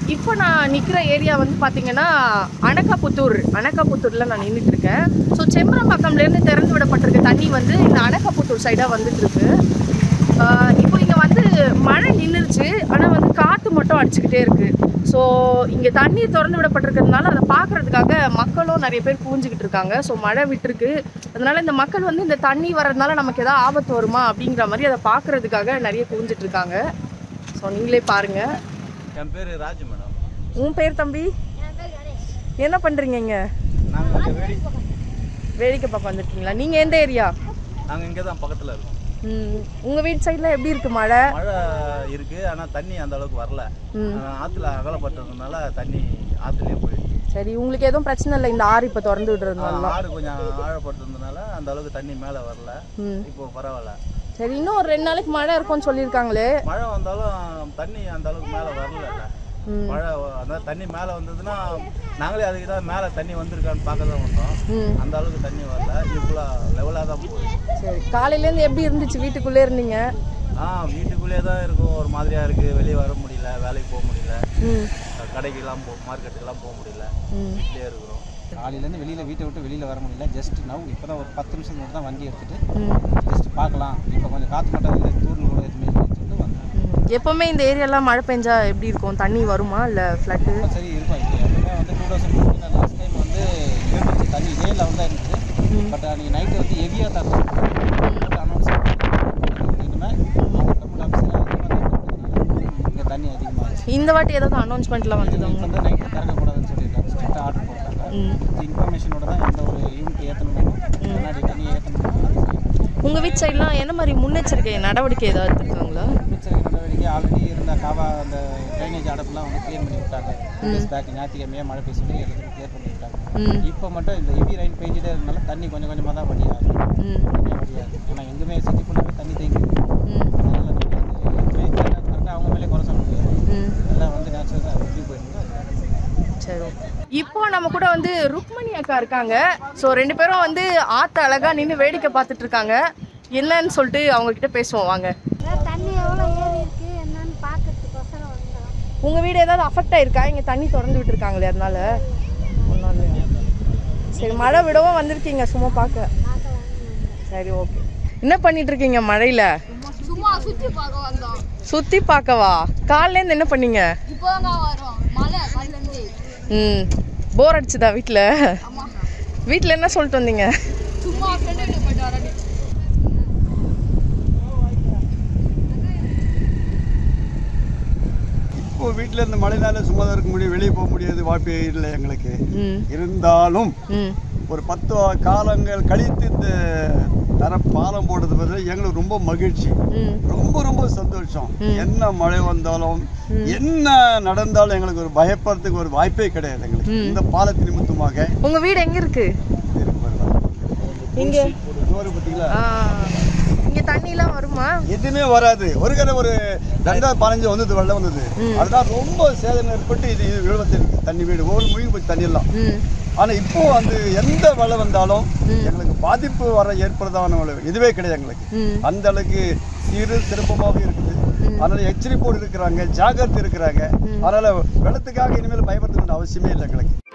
இப்போ நான் நிற்கிற ஏரியா வந்து பார்த்தீங்கன்னா அனகாபுத்தூரில் நான் நின்றுட்டு இருக்கேன். ஸோ செம்பரம்பாக்கம்லேருந்து திறந்து விடப்பட்டிருக்க தண்ணி வந்து இந்த அனகாபுத்தூர் சைடாக வந்துட்டுருக்கு. இப்போ இங்கே வந்து மழை நின்றுச்சு, ஆனால் வந்து காற்று மட்டும் அடிச்சுக்கிட்டே இருக்குது. ஸோ இங்கே தண்ணி திறந்து விடப்பட்டிருக்கிறதுனால அதை பார்க்குறதுக்காக மக்களும் நிறைய பேர் கூஞ்சிக்கிட்டு இருக்காங்க. ஸோ மழை விட்டுருக்கு, அதனால் இந்த மக்கள் வந்து இந்த தண்ணி வர்றதுனால நமக்கு எதாவது ஆபத்து வருமா அப்படிங்கிற மாதிரி அதை பார்க்குறதுக்காக நிறைய கூஞ்சிட்டு இருக்காங்க. ஸோ நீங்களே பாருங்கள். என் பேர் ராஜு மேடம். உன் பேர் தம்பி? என்ன பண்ணுறீங்க இங்கே? நாங்கள் வேடிக்கை பார்க்க வந்துருக்கீங்களா? நீங்கள் எந்த ஏரியா? நாங்கள் இங்கே தான் பக்கத்தில் இருக்கோம். உங்கள் வீட்டு சைடில் எப்படி இருக்குது மழை? மழை இருக்குது, ஆனால் தண்ணி அந்த அளவுக்கு வரல. ஆற்றுல அகலப்பட்டதுனால தண்ணி ஆற்றுலேயே போயிடுச்சு. சரி, உங்களுக்கு எதுவும் பிரச்சனை இல்லை இந்த ஆறு இப்போ திறந்து விடுறதுனால? ஆறு கொஞ்சம் ஆழப்பட்டதுனால அந்த அளவுக்கு தண்ணி மேலே வரல. இப்போ பரவாயில்ல. சரி, இன்னும் ஒரு 2 நாளைக்கு மழை இருக்கும்னு சொல்லியிருக்காங்களே. மழை வந்தாலும் தண்ணி அந்த அளவுக்கு மேலே வரல. மழை அந்த தண்ணி மேலே வந்ததுன்னா நாங்களே அதுக்கு தான் மேலே தண்ணி வந்திருக்கான்னு பார்க்க தான் வந்தோம். அந்த அளவுக்கு தண்ணி வரல, இவ்வளோ லெவலாக தான் போகுது. சரி, காலையிலேருந்து எப்படி இருந்துச்சு? வீட்டுக்குள்ளே இருந்தீங்க? வீட்டுக்குள்ளேயே தான் இருக்கும். ஒரு மாதிரியாக இருக்குது, வெளியே வர முடியல, வேலைக்கு போக முடியல, கடைக்கெல்லாம் மார்க்கெட்டுக்கெல்லாம் போக முடியல, வீட்டிலே இருக்கிறோம். காலையிலேருந்து வீட்டை விட்டு வெளியில் வர முடியல. ஜஸ்ட் இப்போ தான் ஒரு 10 நிமிஷம் மட்டும் தான் வண்டி எடுத்துகிட்டு ஜஸ்ட் பார்க்கலாம், இப்போ கொஞ்சம் காற்று மட்டும் இல்லை, தூர்னு கூட எதுவுமே சொல்லிட்டு வந்தேன். எப்போவுமே இந்த ஏரியாலாம் மழை பெஞ்சா எப்படி இருக்கும்? தண்ணி வருமா இல்லை ஃப்ளட்டு? சரி இருக்கும். இப்போ எப்பவுமே வந்து 2015 லாஸ்ட் டைம் வந்து இருந்துச்சு தண்ணி, இதே லெவல் தான் இருந்துச்சு. பட் அன்றைக்கி நைட்டு வந்து ஹெவியாக தரணும் அனௌன்ஸ் இனிமேல் இங்கே தண்ணி அதிகமாக. இந்த வாட்டி ஏதாவது அனௌன்ஸ்மெண்ட்லாம் வந்தது? வந்து நைட்டு திறக்கக்கூடாதுன்னு சொல்லியிருக்காங்க, ஸ்ட்ரிக்டாக ஆர்டர் போட்டாங்க. இன்ஃபர்மேஷனோட தான் எந்த ஒரு யூனிட் ஏற்றணும், முன்னாடி தண்ணி ஏற்றணும். உங்கள் வீட்டு சைட்லாம் என்ன மாதிரி முன்னெச்சரிக்கை நடவடிக்கை ஏதாவது எடுத்துருக்காங்களா? முன்னெச்சரிக்கை நடவடிக்கை ஆல்ரெடி இருந்த அந்த ட்ரைனேஜ் அடப்புலாம் வந்து கிளியர் பண்ணி விட்டாங்க. பேக் ஞாயிற்றுக்கிழமையே மழை பெய்ய சொல்லி எல்லாத்தையும் கிளியர் பண்ணி விட்டாங்க. இப்போ மட்டும் இந்த ஹெவி ரைன் பெஞ்சிட்டே இருந்தனால தண்ணி கொஞ்சம் கொஞ்சமாக தான் வடியாது. வடியாது, ஆனால் எங்குமே சிட்டி ஃபுல்லாகவே தண்ணி தேங்கிடும். அதனால் எதுவுமே கரெக்டாக அவங்க மேலே குறை சொல்ல முடியாது. எல்லாம் வந்து நேச்சுரலாக எப்படி போயிருந்தோம். சரி, இப்போ நம்ம கூட வந்து ருக்மணி அக்கா இருக்காங்க. ஸோ 2 பேரும் வந்து ஆற்ற அழகா நின்று வேடிக்கை பார்த்துட்டு இருக்காங்க. என்னன்னு சொல்லிட்டு அவங்க கிட்ட பேசுவோம் வாங்க. தண்ணி எவ்வளோ ஏறி இருக்கு என்னன்னு பார்க்கறதுக்கோசரம் வந்தோம். உங்கள் வீடு ஏதாவது அஃபெக்ட் ஆயிருக்கா? இங்கே தண்ணி திறந்து விட்டுருக்காங்களே அதனால? ஒன்றும் இல்லையா? சரி, மழை விடவும் வந்திருக்கீங்க சும்மா பார்க்க? சரி, ஓகே. என்ன பண்ணிட்டு இருக்கீங்க மழையில? சும்மா சுற்றி பார்க்க வந்தோம். சுற்றி பார்க்கவா? காலையிலேருந்து என்ன பண்ணீங்க? இப்போ தான் வரோம் மழை காலையிலேருந்து. போர் அடிச்சுதா வீட்டில்? வீட்டில் என்ன சொல்லிட்டு வந்தீங்க? சும்மா ஃப்ரெண்டு வீட்டுக்கு போயிட்டு வரேன். இப்போ வீட்டில் இருந்த மழைனால சும்மா தான் இருக்க முடியும், வெளியே போக முடியாது, வாய்ப்பு இல்லை எங்களுக்கு. இருந்தாலும் ஒரு 10 காலங்கள் கழித்து இந்த பாலம் போடுறது பற்றி எங்களுக்கு ரொம்ப மகிழ்ச்சி, ரொம்ப ரொம்ப சந்தோஷம். என்ன மழை வந்தாலும் என்ன நடந்தாலும் எங்களுக்கு ஒரு பயப்படுறதுக்கு ஒரு வாய்ப்பே கிடையாது எங்களுக்கு இந்த பாலத்தின் நிமித்தமாக. உங்க வீடு எங்க இருக்கு? இங்க பார்த்தீங்களா? இங்க தண்ணி எல்லாம் வருமா? எதுவுமே வராது. ஒரு 2015 வந்தது, வெள்ளம் வந்தது. அதுதான் ரொம்ப சேதம் ஏற்பட்டு இது விழுவத்தில் தண்ணி வீடு ஒவ்வொரு மூழ்கி போய் தண்ணி எல்லாம். ஆனா இப்போ வந்து எந்த வெள்ளம் வந்தாலும் எங்களுக்கு பாதிப்பு வர ஏற்படுறதான இதுவே கிடையாது எங்களுக்கு. அந்த அளவுக்கு சிறப்பமாக இருக்குது. அதனால எச்சரிப்போடு இருக்கிறாங்க, ஜாகிரதை இருக்கிறாங்க. அதனால வெள்ளத்துக்காக இனிமேல் பயப்படுத்த வேண்டிய அவசியமே இல்லை எங்களுக்கு.